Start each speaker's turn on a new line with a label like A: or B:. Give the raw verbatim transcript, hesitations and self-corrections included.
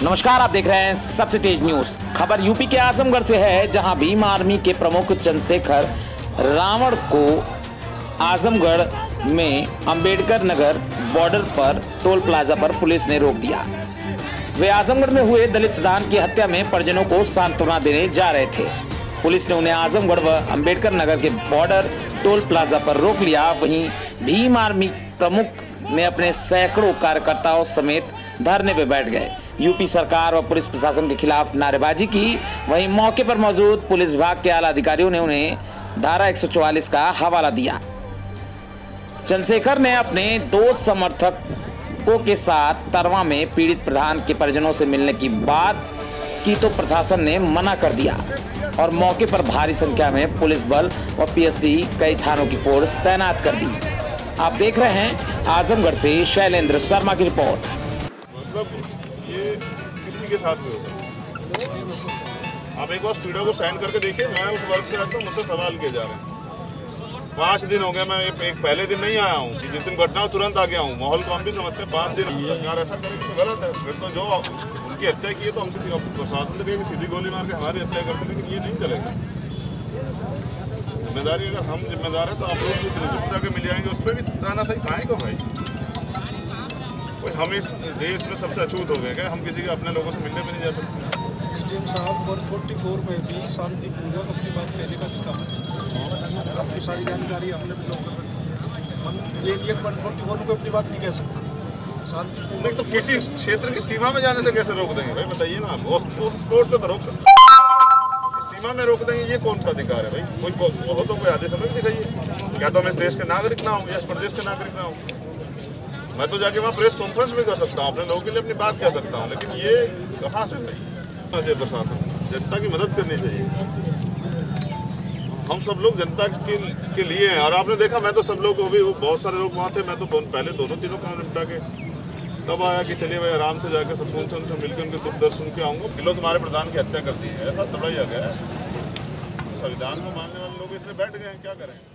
A: नमस्कार, आप देख रहे हैं सबसे तेज न्यूज। खबर यूपी के आजमगढ़ से है, जहां भीम आर्मी के प्रमुख चंद्रशेखर रावण को आजमगढ़ में अंबेडकर नगर बॉर्डर पर टोल प्लाजा पर पुलिस ने रोक दिया। वे आजमगढ़ में हुए दलित प्रधान की हत्या में परिजनों को सांत्वना देने जा रहे थे। पुलिस ने उन्हें आजमगढ़ व अंबेडकर नगर के बॉर्डर टोल प्लाजा पर रोक लिया। वहीं भीम आर्मी प्रमुख ने अपने सैकड़ों कार्यकर्ताओं समेत धरने पर बैठ गए। यूपी सरकार व पुलिस प्रशासन के खिलाफ नारेबाजी की। वहीं मौके पर मौजूद पुलिस विभाग के आला अधिकारियों ने उन्हें धारा एक सौ चौवालीस का हवाला दिया। चंद्रशेखर ने अपने दो समर्थकों के साथ तरवा में पीड़ित प्रधान के परिजनों से मिलने की बात की तो प्रशासन ने मना कर दिया और मौके पर भारी संख्या में पुलिस बल व पीएससी कई थानों की फोर्स तैनात कर दी। आप देख रहे हैं आजमगढ़ से शैलेंद्र शर्मा की रिपोर्ट।
B: मतलब ये किसी के साथ भी हो सकता है। आप एक बार स्पीडो को साइन करके देखिए। मैं उस वर्ग से आता हूँ, मुझसे सवाल किए जा रहे हैं। पाँच दिन हो गए, मैं एक पहले दिन नहीं आया हूँ कि जिस दिन घटना हो तुरंत आ गया हूँ। माहौल को हम भी समझते हैं। पाँच दिन सरकार ऐसा करेगी तो गलत है। फिर तो जो उनकी हत्या की है तो हमसे प्रशासन ने सीधी गोली मार के हमारी हत्या करते, लेकिन ये नहीं चलेगा। जिम्मेदारी अगर हम जिम्मेदार है तो आप लोग भी जिम्मेदार के मिल जाएंगे। उस पर भी ताना सही खाएँ को भाई। कोई हम इस देश में सबसे अछूत हो गए क्या? हम किसी के अपने लोगों से मिलने भी नहीं जा सकते।
C: डीएम साहब एक सौ चौवालीस में भी शांतिपूर्वक अपनी बात कहने का अधिकार है। आपकी सारी जानकारी हमने ब्लॉक कर रखी है। हम ये एक सौ चौवालीस को अपनी बात नहीं कह सकते। शांतिपूर्वक
B: तो किसी क्षेत्र की सीमा में जाने से कैसे रोक देंगे भाई? बताइए ना आप। उस स्पोर्ट पे तो रोक सकते, सीमा में रोक देंगे, ये कौन सा अधिकार है भाई? कोई वो हो तो कोई आदेश हमें दिखाइए। क्या तो हम इस देश के नागरिक ना हो या इस प्रदेश के नागरिक ना हो? मैं तो जाके वहाँ प्रेस कॉन्फ्रेंस भी कर सकता हूँ, अपने लोगों के लिए अपनी बात कह सकता हूँ, लेकिन ये कहाँ से चाहिए? प्रशासन जनता की मदद करनी चाहिए। हम सब लोग जनता के, के लिए हैं। और आपने देखा, मैं तो सब लोग भी बहुत सारे लोग वहाँ थे। मैं तो पहले दोनों तीनों काम निपटा के तब आया कि चलिए भाई आराम से जाकर सब उनसे उनसे मिलकर उनके दुख दर्द सुन के आऊँगा। किलो तुम्हारे प्रधान की हत्या कर दी है, ऐसा दौड़ाया गया है। संविधान को मानने वाले लोग इसलिए बैठ गए हैं, क्या करें?